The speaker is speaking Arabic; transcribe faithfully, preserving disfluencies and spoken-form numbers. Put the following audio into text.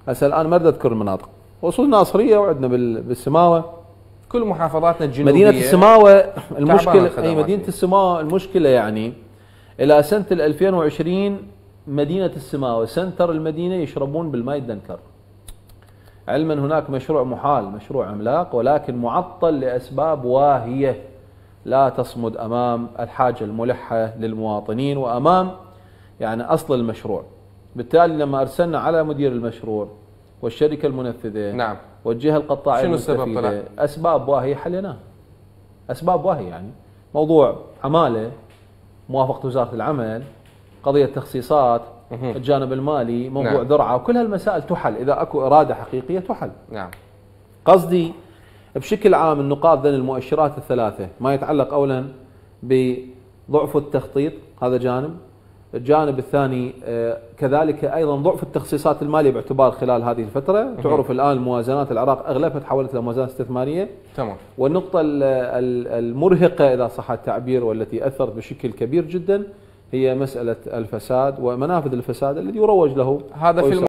هسه الان ما اريد اذكر المناطق، وصول الناصريه وعندنا بالسماوه، كل محافظاتنا الجنوبيه. مدينه السماوه المشكله اي مدينه السماوه المشكله يعني الى سنه ألفين وعشرين مدينه السماوه سنتر المدينه يشربون بالماء الدنكر. علما هناك مشروع محال، مشروع عملاق، ولكن معطل لاسباب واهيه لا تصمد امام الحاجه الملحه للمواطنين وامام يعني اصل المشروع. بالتالي لما ارسلنا على مدير المشروع والشركه المنفذه نعم والجهه القطاعيه شنو السبب طلع؟ اسباب واهيه حليناها. اسباب واهيه يعني موضوع عماله، موافقه وزاره العمل، قضيه تخصيصات، الجانب المالي، موضوع نعم. ذرعه، وكل هالمسائل تحل اذا اكو اراده حقيقيه تحل. نعم. قصدي بشكل عام النقاط ذن المؤشرات الثلاثه ما يتعلق اولا بضعف التخطيط، هذا جانب. الجانب الثاني كذلك ايضا ضعف التخصيصات الماليه باعتبار خلال هذه الفتره، تعرف الان موازنات العراق اغلبها تحولت الى موازنات استثماريه. تمام. والنقطه المرهقه اذا صح التعبير والتي اثرت بشكل كبير جدا هي مساله الفساد ومنافذ الفساد الذي يروج له. هذا في